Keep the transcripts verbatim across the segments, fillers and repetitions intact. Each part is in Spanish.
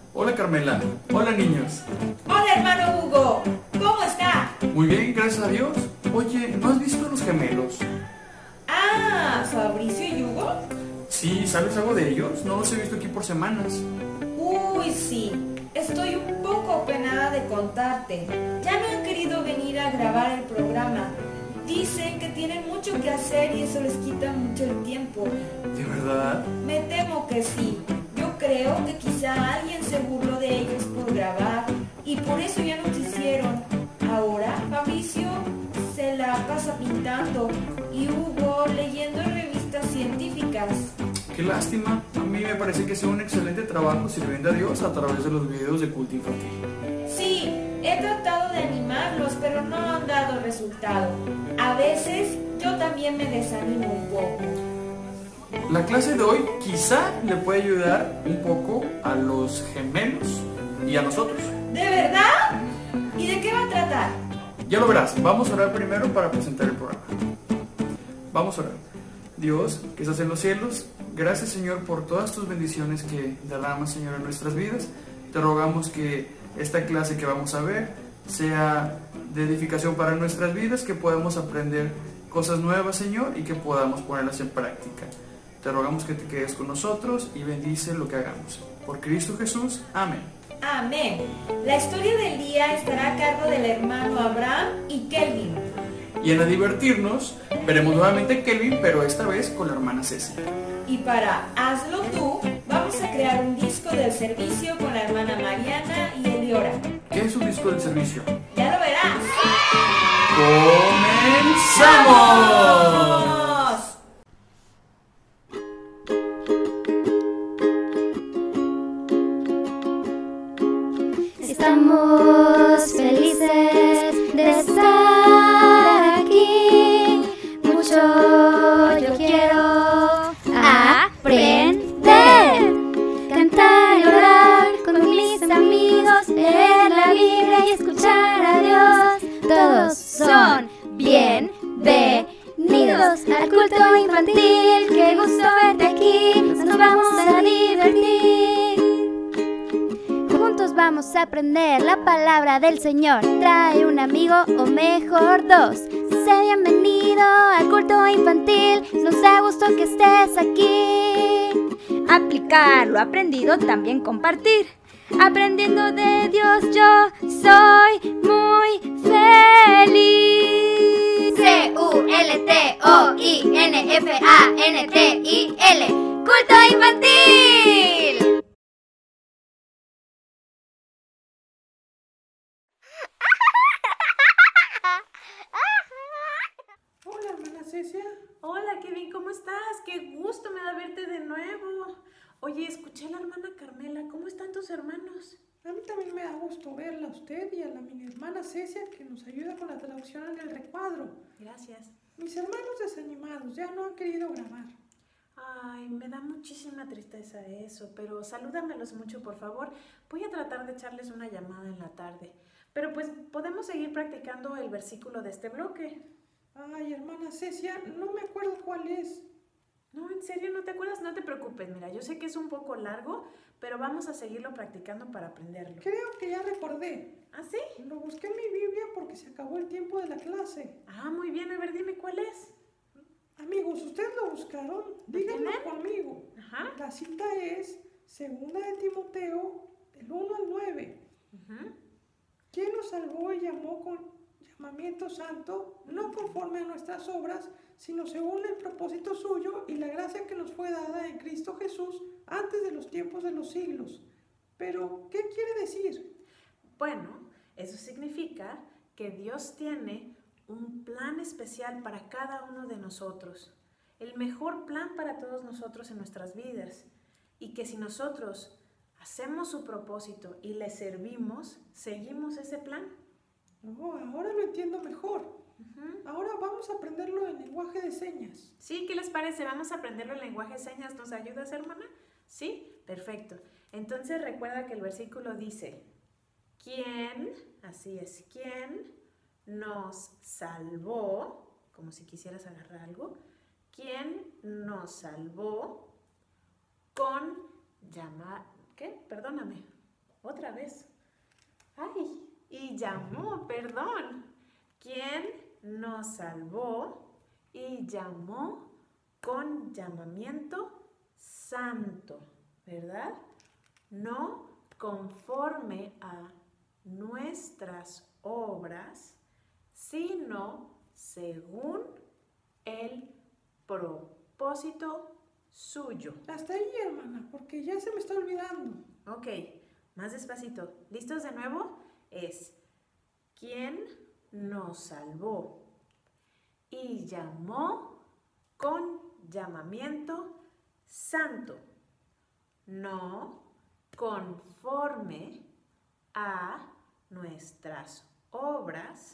Hola Carmela, hola niños. Hola hermano Hugo, ¿cómo está? Muy bien, gracias a Dios. Oye, ¿no has visto a los gemelos? Ah, Fabricio y Hugo. Sí, ¿sabes algo de ellos? No los he visto aquí por semanas. Uy, sí, estoy un poco penada de contarte. Ya no han querido venir a grabar el programa. Dicen que tienen mucho que hacer y eso les quita mucho el tiempo. ¿De verdad? Me temo que sí. Yo creo que quizá alguien se burló de ellos por grabar y por eso ya no quisieron. Ahora Fabricio se la pasa pintando y Hugo leyendo revistas científicas. Qué lástima. A mí me parece que es un excelente trabajo sirviendo a Dios a través de los videos de culto infantil. Sí, he tratado de animarlos, pero no han dado resultado. A veces yo también me desanimo un poco. La clase de hoy quizá le puede ayudar un poco a los gemelos y a nosotros. ¿De verdad? ¿Y de qué va a tratar? Ya lo verás. Vamos a orar primero para presentar el programa. Vamos a orar. Dios, que estás en los cielos, gracias Señor por todas tus bendiciones que derramas Señor en nuestras vidas. Te rogamos que esta clase que vamos a ver sea de edificación para nuestras vidas, que podamos aprender cosas nuevas Señor y que podamos ponerlas en práctica. Te rogamos que te quedes con nosotros y bendice lo que hagamos. Por Cristo Jesús, amén. Amén. La historia del día estará a cargo del hermano Abraham y Kelvin. Y en a divertirnos, veremos nuevamente a Kelvin, pero esta vez con la hermana Ceci. Y para Hazlo Tú, vamos a crear un disco del servicio con la hermana Mariana y Eliora. ¿Qué es un disco del servicio? ¡Ya lo verás! ¡Comenzamos! Estamos felices de estar aquí. Mucho yo quiero aprender, cantar y orar con mis amigos, leer la Biblia y escuchar a Dios. Todos son bienvenidos al culto infantil. Qué gusto verte aquí, nos vamos a divertir. Juntos vamos a aprender la palabra del Señor. Trae un amigo o mejor dos. Sé bienvenido al culto infantil. Nos da gusto que estés aquí. Aplicar lo aprendido, también compartir. Aprendiendo de Dios yo soy muy feliz. C U L T O I N F A N T I L. ¡Culto infantil! Hola, hermana Cecia. Hola, Kevin, ¿cómo estás? Qué gusto me da verte de nuevo. Oye, escuché a la hermana Carmela. ¿Cómo están tus hermanos? A mí también me da gusto verla a usted y a la mi hermana Cecia, que nos ayuda con la traducción en el recuadro. Gracias. Mis hermanos desanimados ya no han querido grabar. Ay, me da muchísima tristeza eso, pero salúdamelos mucho, por favor. Voy a tratar de echarles una llamada en la tarde. Pero pues podemos seguir practicando el versículo de este bloque. Ay, hermana Cecia, no me acuerdo cuál es. No, ¿en serio no te acuerdas? No te preocupes, mira, yo sé que es un poco largo, pero vamos a seguirlo practicando para aprenderlo. Creo que ya recordé. ¿Ah, sí? Lo busqué en mi Biblia porque se acabó el tiempo de la clase. Ah, muy bien, a ver, dime cuál es. Amigos, ¿ustedes lo buscaron? Díganlo tienen? conmigo. Ajá. La cita es Segunda de Timoteo, del uno al nueve. Uh-huh. ¿Quién nos salvó y llamó con llamamiento santo, no conforme a nuestras obras, sino según el propósito suyo y la gracia que nos fue dada en Cristo Jesús antes de los tiempos de los siglos? Pero, ¿qué quiere decir? Bueno, eso significa que Dios tiene un plan especial para cada uno de nosotros, el mejor plan para todos nosotros en nuestras vidas, y que si nosotros hacemos su propósito y le servimos, seguimos ese plan. Oh, ahora lo entiendo mejor. Uh-huh. Ahora vamos a aprenderlo en lenguaje de señas. Sí, ¿qué les parece? Vamos a aprenderlo en lenguaje de señas. ¿Nos ayudas, hermana? Sí, perfecto. Entonces recuerda que el versículo dice, ¿quién? Así es, ¿quién nos salvó? Como si quisieras agarrar algo. ¿Quién nos salvó con llamar? ¿Qué? Perdóname. otra vez. Ay, y llamó, perdón. ¿Quién nos salvó y llamó con llamamiento santo? ¿Verdad? No conforme a nuestras obras, sino según el propósito suyo. Hasta ahí, hermana, porque ya se me está olvidando. Ok, más despacito. ¿Listos de nuevo? Es ¿quién nos salvó y llamó con llamamiento santo? No conforme a nuestras obras,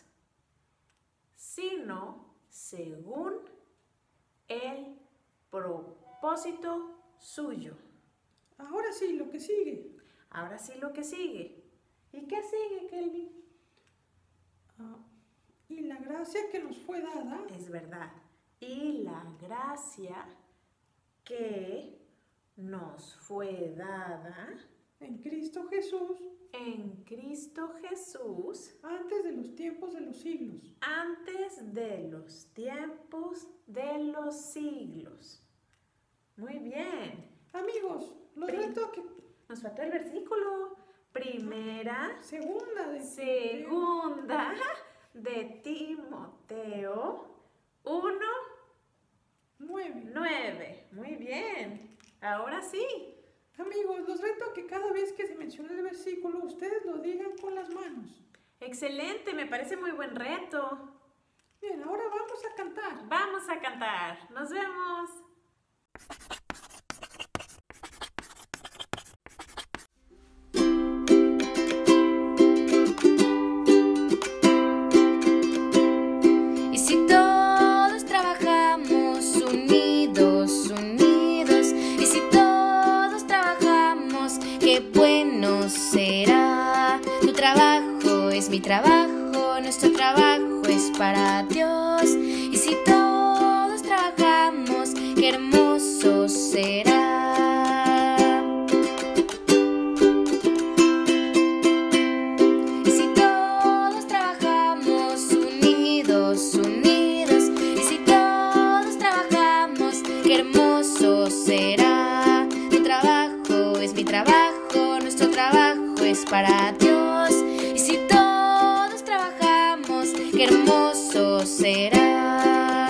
sino según el propósito suyo. Ahora sí, lo que sigue. Ahora sí lo que sigue. ¿Y qué sigue, Kelvin? Ah, y la gracia que nos fue dada. Es verdad. Y la gracia que nos fue dada En Cristo Jesús. en Cristo Jesús Antes de los tiempos de los siglos. antes de los tiempos de los siglos. Muy bien. Amigos, los Pri- reto que... Nos falta el versículo. Primera, Segunda de... segunda de Timoteo uno, Nueve. nueve. Muy bien. Ahora sí. Amigos, los reto que cada vez que se mencione el versículo, ustedes lo digan con las manos. Excelente, me parece muy buen reto. Bien, ahora vamos a cantar. Vamos a cantar. Nos vemos. Y si todos trabajamos unidos, unidos, y si todos trabajamos, qué bueno será. Tu trabajo es mi trabajo, nuestro trabajo es para Dios. Y si todos trabajamos, qué hermoso será. Y si todos trabajamos unidos, unidos, y si todos trabajamos, qué hermoso será. Tu trabajo es mi trabajo, nuestro trabajo es para Dios. Y si todos trabajamos, qué hermoso será.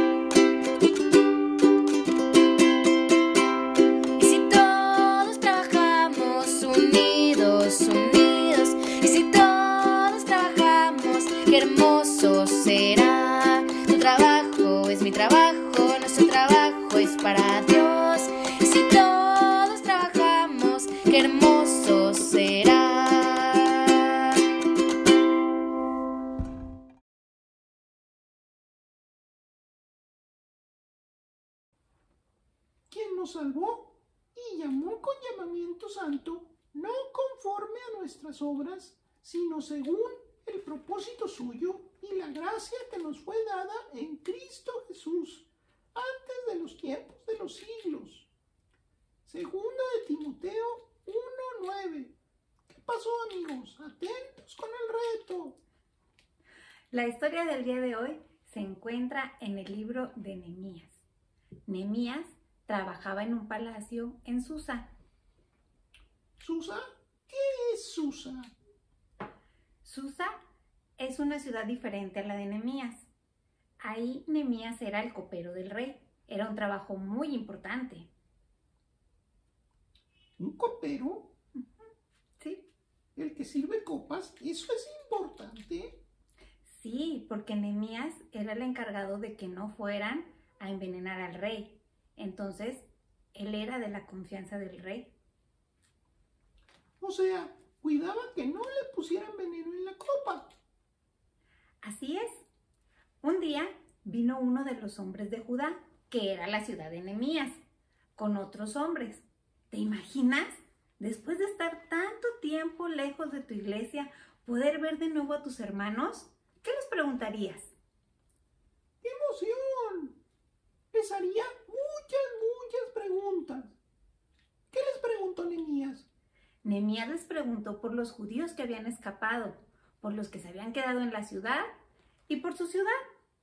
Y si todos trabajamos unidos, unidos, y si todos trabajamos, qué hermoso será. Tu trabajo es mi trabajo, nuestro trabajo es para Dios. Y si todos trabajamos, qué hermoso será. Quien nos salvó y llamó con llamamiento santo, no conforme a nuestras obras, sino según el propósito suyo y la gracia que nos fue dada en Cristo Jesús, antes de los tiempos de los siglos. Segunda de Timoteo uno, nueve. ¿Qué pasó, amigos? Atentos con el reto. La historia del día de hoy se encuentra en el libro de Nehemías. Nehemías trabajaba en un palacio en Susa. ¿Susa? ¿Qué es Susa? Susa es una ciudad diferente a la de Nehemías. Ahí Nehemías era el copero del rey. Era un trabajo muy importante. ¿Un copero? Sí, ¿El que sirve copas? ¿Eso es importante? sí, porque Nehemías era el encargado de que no fueran a envenenar al rey. Entonces, él era de la confianza del rey. O sea, cuidaba que no le pusieran veneno en la copa. Así es. Un día vino uno de los hombres de Judá, que era la ciudad de Nehemías, con otros hombres. ¿Te imaginas? Después de estar tanto tiempo lejos de tu iglesia, poder ver de nuevo a tus hermanos. ¿Qué les preguntarías? ¡Qué emoción! Les haría muchas, muchas preguntas. ¿Qué les preguntó Nehemías? Nehemías les preguntó por los judíos que habían escapado, por los que se habían quedado en la ciudad y por su ciudad.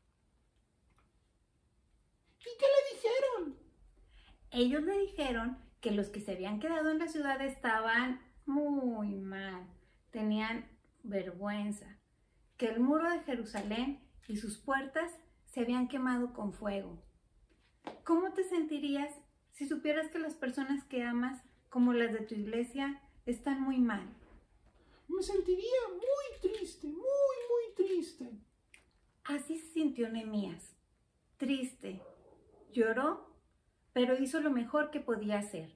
¿Y qué le dijeron? Ellos le dijeron que los que se habían quedado en la ciudad estaban muy mal, tenían vergüenza, que el muro de Jerusalén y sus puertas se habían quemado con fuego. ¿Cómo te sentirías si supieras que las personas que amas, como las de tu iglesia, están muy mal? Me sentiría muy triste, muy, muy triste. Así se sintió Nehemías, triste. Lloró, pero hizo lo mejor que podía hacer.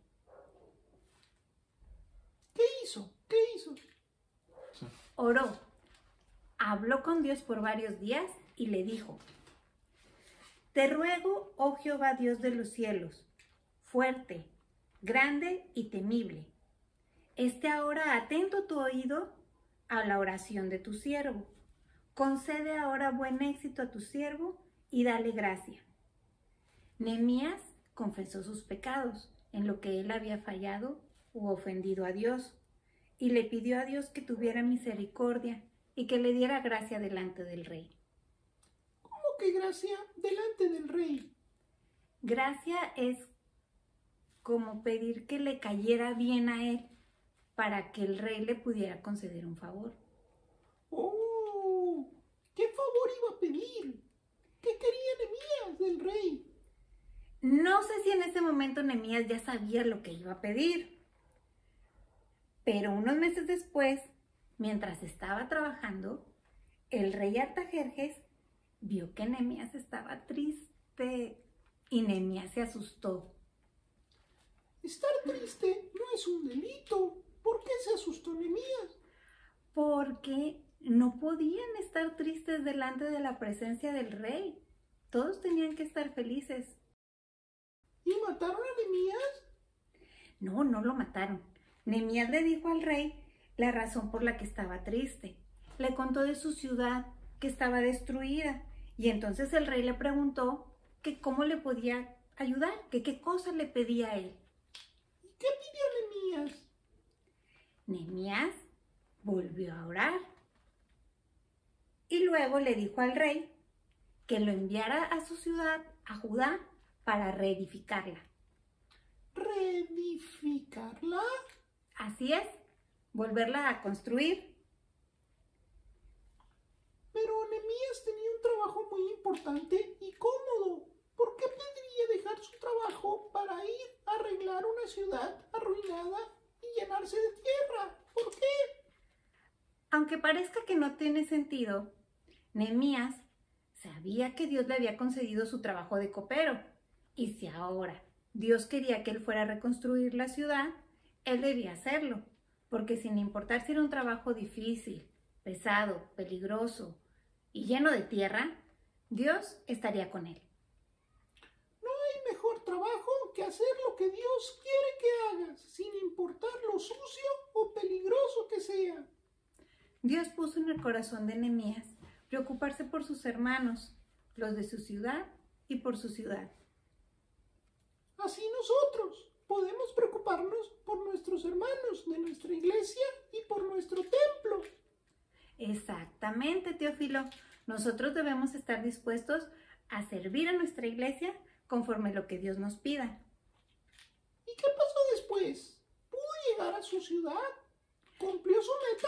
¿Qué hizo? ¿Qué hizo? Oró, habló con Dios por varios días y le dijo: Te ruego, oh Jehová Dios de los cielos, fuerte, grande y temible, esté ahora atento tu oído a la oración de tu siervo. Concede ahora buen éxito a tu siervo y dale gracia. Nehemías confesó sus pecados, en lo que él había fallado u ofendido a Dios, y le pidió a Dios que tuviera misericordia y que le diera gracia delante del rey. ¿Cómo que gracia delante del rey? Gracia es como pedir que le cayera bien a él para que el rey le pudiera conceder un favor. ¡Oh! ¿Qué favor iba a pedir? ¿Qué quería Nehemías del rey? No sé si en ese momento Nehemías ya sabía lo que iba a pedir, pero unos meses después, mientras estaba trabajando, el rey Artajerjes vio que Nehemías estaba triste y Nehemías se asustó. Estar triste no es un delito. ¿Por qué se asustó Nehemías? Porque no podían estar tristes delante de la presencia del rey. Todos tenían que estar felices. ¿Y mataron a Nehemías? No, no lo mataron. Nehemías le dijo al rey la razón por la que estaba triste. Le contó de su ciudad, que estaba destruida, y entonces el rey le preguntó que cómo le podía ayudar, que qué cosa le pedía a él. ¿Y qué pidió Nehemías? Nehemías volvió a orar y luego le dijo al rey que lo enviara a su ciudad, a Judá, para reedificarla. ¿Reedificarla? Así es, volverla a construir. Pero Nehemías tenía un trabajo muy importante y cómodo. ¿Por qué pediría dejar su trabajo para ir a arreglar una ciudad arruinada y llenarse de tierra? ¿Por qué? Aunque parezca que no tiene sentido, Nehemías sabía que Dios le había concedido su trabajo de copero. Y si ahora Dios quería que él fuera a reconstruir la ciudad, él debía hacerlo, porque sin importar si era un trabajo difícil, pesado, peligroso y lleno de tierra, Dios estaría con él. No hay mejor trabajo que hacer lo que Dios quiere que hagas, sin importar lo sucio o peligroso que sea. Dios puso en el corazón de Nehemías preocuparse por sus hermanos, los de su ciudad y por su ciudad. Así nosotros podemos preocuparnos por nuestros hermanos de nuestra iglesia y por nuestro templo. Exactamente, Teófilo. Nosotros debemos estar dispuestos a servir a nuestra iglesia conforme lo que Dios nos pida. ¿Y qué pasó después? ¿Pudo llegar a su ciudad? ¿Cumplió su meta?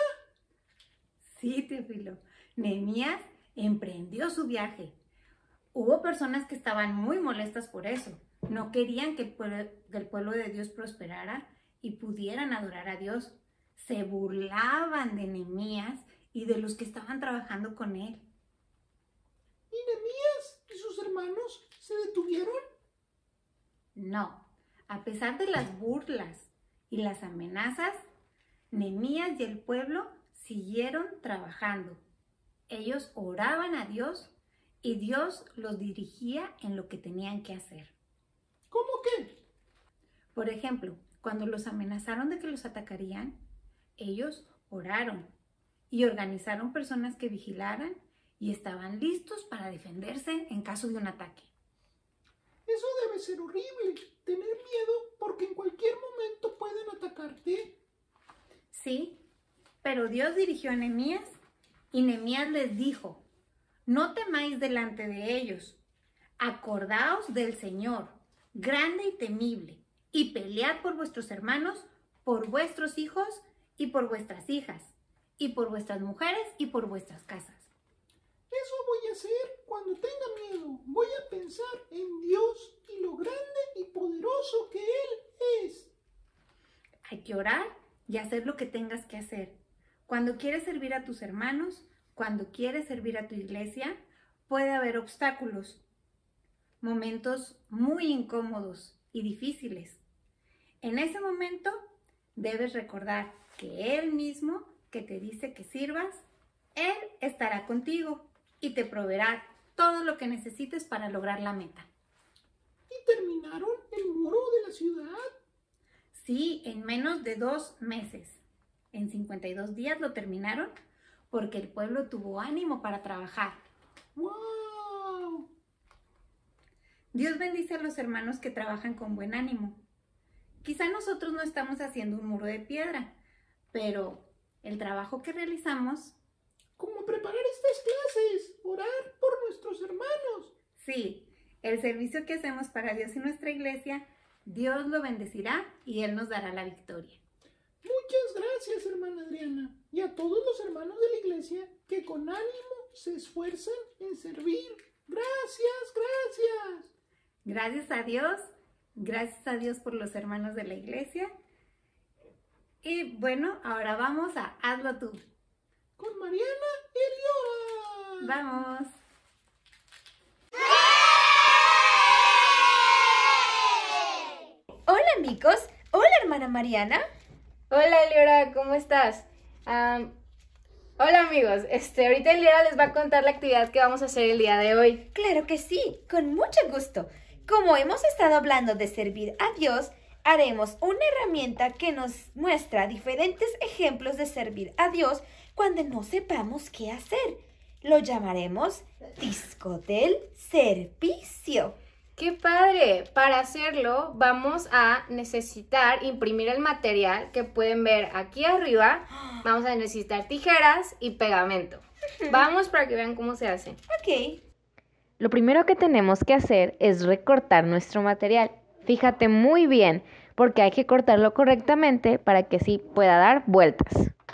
Sí, Teófilo. Nehemías emprendió su viaje. Hubo personas que estaban muy molestas por eso. No querían que el, pueblo, que el pueblo de Dios prosperara y pudieran adorar a Dios. Se burlaban de Nehemías y de los que estaban trabajando con él. ¿Y Nehemías y sus hermanos se detuvieron? No, a pesar de las burlas y las amenazas, Nehemías y el pueblo siguieron trabajando. Ellos oraban a Dios y Dios los dirigía en lo que tenían que hacer. ¿Cómo qué? Por ejemplo, cuando los amenazaron de que los atacarían, ellos oraron y organizaron personas que vigilaran y estaban listos para defenderse en caso de un ataque. Eso debe ser horrible, tener miedo porque en cualquier momento pueden atacarte. Sí, pero Dios dirigió a Nehemías y Nehemías les dijo: no temáis delante de ellos, acordaos del Señor, grande y temible, y pelead por vuestros hermanos, por vuestros hijos y por vuestras hijas, y por vuestras mujeres y por vuestras casas. Eso voy a hacer cuando tenga miedo. Voy a pensar en Dios y lo grande y poderoso que Él es. Hay que orar y hacer lo que tengas que hacer. Cuando quieres servir a tus hermanos, cuando quieres servir a tu iglesia, puede haber obstáculos, momentos muy incómodos y difíciles. En ese momento debes recordar que Él mismo, que te dice que sirvas, Él estará contigo y te proveerá todo lo que necesites para lograr la meta. ¿Y terminaron el muro de la ciudad? Sí, en menos de dos meses. En cincuenta y dos días lo terminaron porque el pueblo tuvo ánimo para trabajar. ¡Wow! Dios bendice a los hermanos que trabajan con buen ánimo. Quizá nosotros no estamos haciendo un muro de piedra, pero el trabajo que realizamos... ¿Cómo preparar estas clases? Orar por nuestros hermanos. Sí, el servicio que hacemos para Dios y nuestra iglesia, Dios lo bendecirá y Él nos dará la victoria. Muchas gracias, hermana Adriana, y a todos los hermanos de la iglesia que con ánimo se esfuerzan en servir. Gracias, gracias. Gracias a Dios, gracias a Dios por los hermanos de la iglesia. Y bueno, ahora vamos a Hazlo Tú. Con Mariana y Eliora. ¡Vamos! Hola amigos, hola hermana Mariana. Hola Eliora, ¿cómo estás? Um, hola amigos, este, ahorita Eliora les va a contar la actividad que vamos a hacer el día de hoy. Claro que sí, con mucho gusto. Como hemos estado hablando de servir a Dios, haremos una herramienta que nos muestra diferentes ejemplos de servir a Dios cuando no sepamos qué hacer. Lo llamaremos disco del servicio. ¡Qué padre! Para hacerlo vamos a necesitar imprimir el material que pueden ver aquí arriba. Vamos a necesitar tijeras y pegamento. Vamos para que vean cómo se hace. Ok. Lo primero que tenemos que hacer es recortar nuestro material. Fíjate muy bien, porque hay que cortarlo correctamente para que así pueda dar vueltas.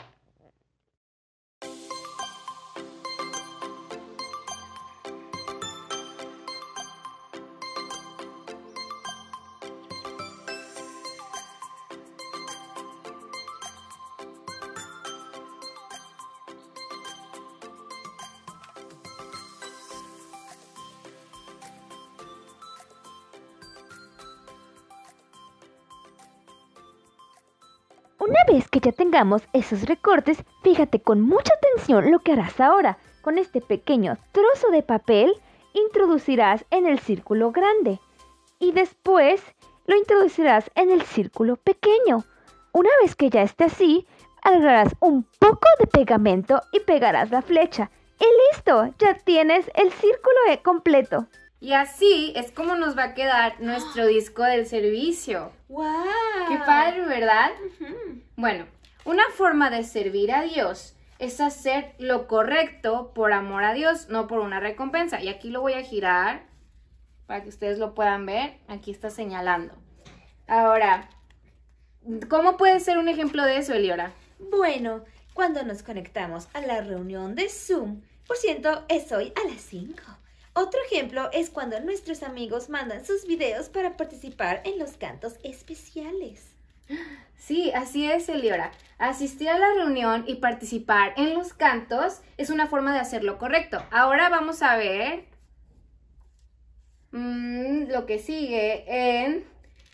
Una vez que ya tengamos esos recortes, fíjate con mucha atención lo que harás ahora. Con este pequeño trozo de papel, introducirás en el círculo grande y después lo introducirás en el círculo pequeño. Una vez que ya esté así, agarrarás un poco de pegamento y pegarás la flecha. ¡Y listo! Ya tienes el círculo completo. Y así es como nos va a quedar nuestro disco del servicio. ¡Wow! ¡Qué padre!, ¿verdad? Uh-huh. Bueno, una forma de servir a Dios es hacer lo correcto por amor a Dios, no por una recompensa. Y aquí lo voy a girar para que ustedes lo puedan ver. Aquí está señalando. Ahora, ¿cómo puede ser un ejemplo de eso, Eliora? Bueno, cuando nos conectamos a la reunión de Zoom, por cierto, es hoy a las cinco. Otro ejemplo es cuando nuestros amigos mandan sus videos para participar en los cantos especiales. Sí, así es, Eliora. Asistir a la reunión y participar en los cantos es una forma de hacerlo correcto. Ahora vamos a ver mmm, lo que sigue en...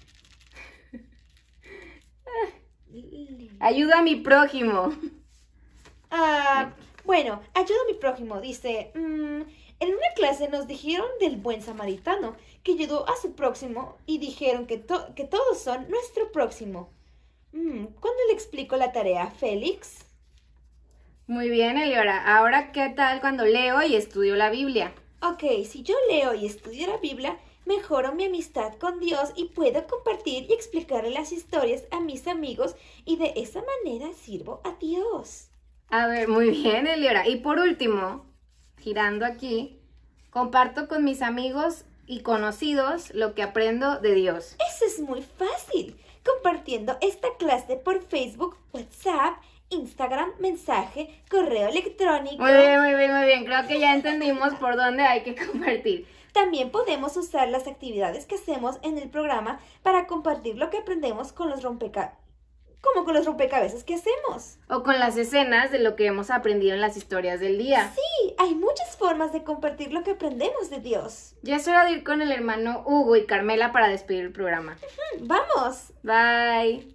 Ayuda a mi prójimo. Ah, bueno, ayuda a mi prójimo. Dice, mmm, en una clase nos dijeron del buen samaritano que ayudó a su próximo y dijeron que, to que todos son nuestro próximo. Mm, ¿Cuándo le explico la tarea a Félix? Muy bien, Eliora. Ahora, ¿qué tal cuando leo y estudio la Biblia? Ok, si yo leo y estudio la Biblia, Mejoro mi amistad con Dios y puedo compartir y explicarle las historias a mis amigos y de esa manera sirvo a Dios. A ver, muy bien, Eliora. Y por último, girando aquí, comparto con mis amigos y conocidos lo que aprendo de Dios. Eso es muy fácil. Compartiendo esta clase por Facebook, WhatsApp, Instagram, mensaje, correo electrónico. Muy bien, muy bien, muy bien. Creo que ya entendimos por dónde hay que compartir. También podemos usar las actividades que hacemos en el programa para compartir lo que aprendemos con los rompecabezas. Como con los rompecabezas que hacemos. O con las escenas de lo que hemos aprendido en las historias del día. Sí, hay muchas formas de compartir lo que aprendemos de Dios. Ya es hora de ir con el hermano Hugo y Carmela para despedir el programa. ¡Vamos! Bye.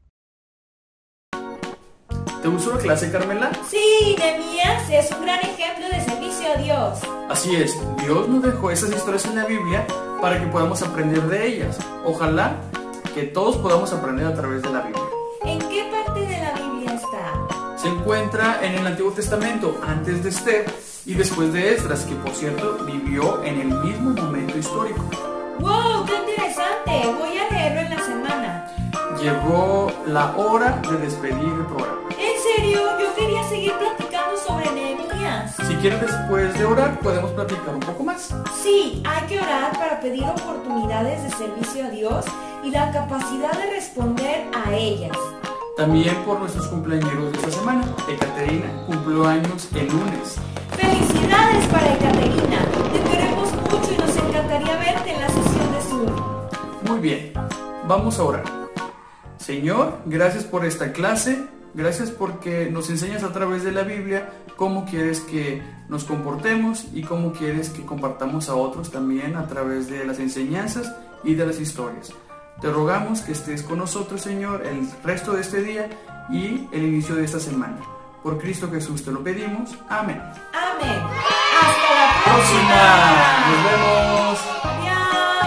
¿Te gustó la clase, Carmela? Sí, Nehemías es un gran ejemplo de servicio a Dios. Así es, Dios nos dejó esas historias en la Biblia para que podamos aprender de ellas. Ojalá que todos podamos aprender a través de la Biblia. ¿En qué parte de la Biblia está? Se encuentra en el Antiguo Testamento, antes de Esther y después de Esdras, que por cierto vivió en el mismo momento histórico. ¡Wow! ¡Qué interesante! Voy a leerlo en la semana. Llegó la hora de despedir el programa. ¿En serio? Yo quería seguir platicando sobre Nehemías. Si quieres, después de orar, podemos platicar un poco más. Sí, hay que orar para pedir oportunidades de servicio a Dios y la capacidad de responder a ellas. También por nuestros cumpleaños de esta semana. Ekaterina cumplió años el lunes. ¡Felicidades para Ekaterina! Te queremos mucho y nos encantaría verte en la sesión de Zoom. Muy bien, vamos a orar. Señor, gracias por esta clase. Gracias porque nos enseñas a través de la Biblia cómo quieres que nos comportemos y cómo quieres que compartamos a otros también a través de las enseñanzas y de las historias. Te rogamos que estés con nosotros, Señor, el resto de este día y el inicio de esta semana. Por Cristo Jesús te lo pedimos. Amén. Amén. Hasta la próxima. Nos vemos. Adiós.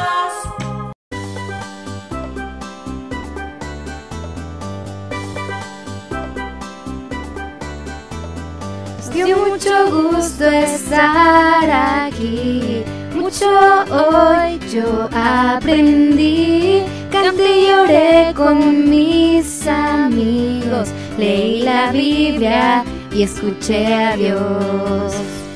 Dio mucho gusto estar aquí, mucho hoy yo aprendí, canté y lloré con mis amigos, leí la Biblia y escuché a Dios.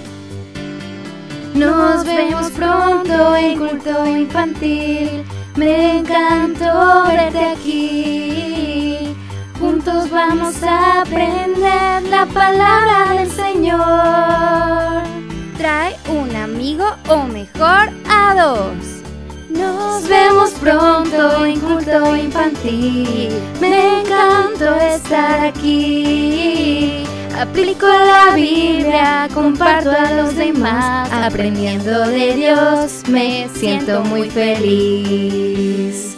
Nos vemos pronto en culto infantil, me encantó verte aquí. Juntos vamos a aprender la palabra del Señor. Trae un amigo o mejor a dos. Nos vemos pronto en culto infantil. Me encantó estar aquí. Aplico la Biblia, comparto a los demás. Aprendiendo de Dios me siento muy feliz.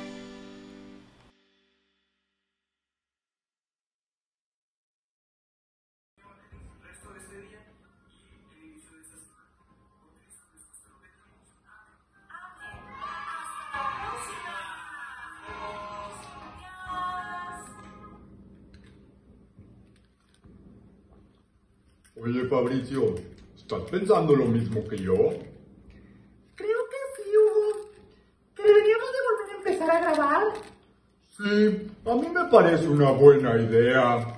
Oye, Fabricio, ¿estás pensando lo mismo que yo? Creo que sí, Hugo. ¿Que deberíamos de volver a empezar a grabar? Sí, a mí me parece una buena idea.